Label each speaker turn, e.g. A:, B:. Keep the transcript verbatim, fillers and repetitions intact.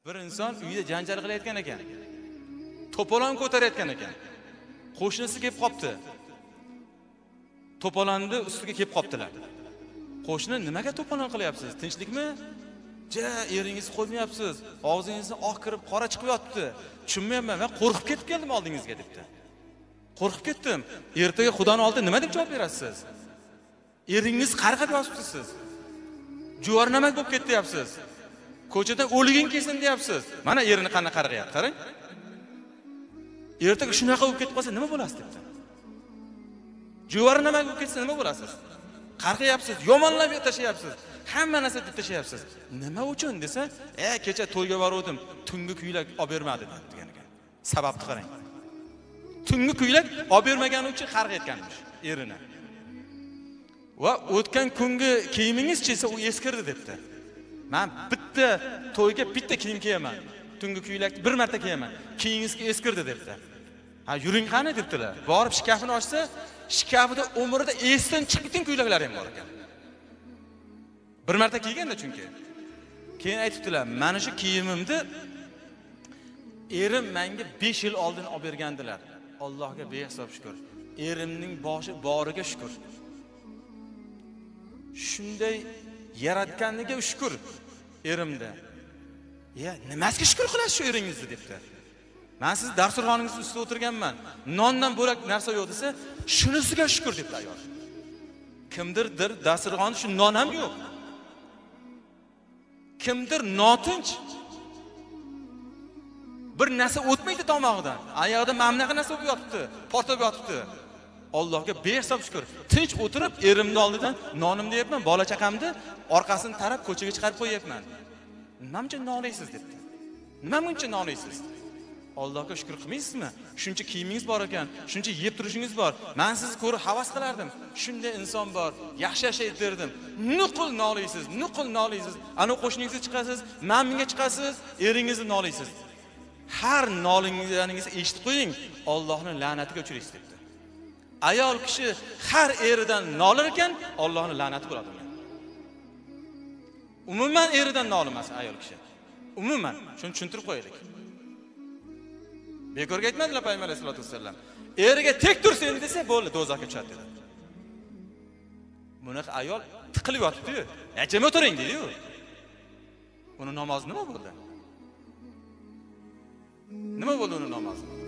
A: Bir inson uyda janjal qilayotgan ekan. To'polon ko'tarayotgan ekan. Qo'shnisi kelib qopti. To'polonni ustiga kelib qoptilar. Qo'shni, nimaga to'polon qilyapsiz? Tinchlikmi? Ja, eringizni qo'ymayapsiz. Og'zingizni oq kirib, qora chiqib yotibdi. Tushunmayapman, men qo'rqib ketib keldim oldingizga debdi. Qo'rqib ketdim. Ertaga Xudoning oldida nima deb javob berasiz? Eringiz qarqab yotibsiz. Juvarnamak bo'lib ketyapsiz. Ko'chada o'liging kelsin deyapsiz. Mana erini qanday qarg'ayapti, qarang. Ertaga shunaqa bo'lib ketib qolsa nima bo'lasiz debdi. Juvarnamak bo'lib ketsa nima bo'lasiz? Qarg'ayapsiz, yomonlab tashlayapsiz. Hamma narsa deb tashlayapsiz. Nima uchun desa, "E, kecha to'yga bordim, tungi kuylak olib bermadi" degan ekan. Sababni qarang. Tungi kuylak olib bermagani uchun qarg'ayotganmish erini. Va o'tgan kungi kiyimingiz-chi esa u eskirdi debdi. Men bitta to'yga bitta kiyim kiyaman. Tungi kuylakni bir marta kiyaman. Kiyingiz eskirdi debdi. Ha, yuring qani debdilar. Borib shkafini ochsa, shkafida umrida esdan chiqqan kuylaklari ham bor ekan. Bir marta kiyganda chunki. Keyin aytibdilar, "Mana shu kiyimimni erim menga besh yil oldin olib bergandilar. Allohga behisob shukr. Erimning boshi boriga shukr. Shunday yaratganiga shukr erimda. Ya, nimasiga shukr qilasiz shu eringizni?" debdi. "Men siz dasturxoningiz ustida o'tirganman. Nondan bo'lak narsa yo'q" desa, "Shunisiga shukr" debdi ayol. Kimdirdir dasturxonda shu non ham yo'q. Kimdir notinch. Bir narsa o'tmaydi tomog'idan. Oyog'ida mamnaqa narsa bo'lib yotibdi, portlab yotibdi. Allohga behisob shukr. Tinch o'tirib erimni oldidan nonimni yeyapman, bola chaqamni orqasini tarab ko'chaga chiqarib qo'yapman. Nima uchun nolaysiz debdi. Nima uchun nolaysiz? Allohga shukr qilmaysizmi? Shuncha kiyimingiz bor ekan, shuncha yeb turishingiz bor. Men sizni ko'rib havas qilardim. Shunday inson bor, yaxshi yashaydi derdim. Nuqul nolaysiz, nuqul nolaysiz. Ana qo'shningizga chiqasiz, mamminga chiqasiz, eringizni nolaysiz. Har nolingizni eshitib qo'ying, Allohning la'natiga uchraysiz debdi. Ayol kishi har eridan nolar ekan, Allohning la'nati bo'ladi unga. Umuman eridan nolimas ayol kishi. Umuman, shuni tushuntirib qo'yaylik. Bekorga aytmadilar Payg'ambar sollallohu alayhi vasallam. Eriga tek tursin desa, bo'ldi, do'zaxga tushadi dedi. Bunaqa ayol tiqilib yotibdi-yu. "Yacham o'tiring" dedi-yu. Uni namozi nima bo'ldi? Nima bo'ldi uni namozi?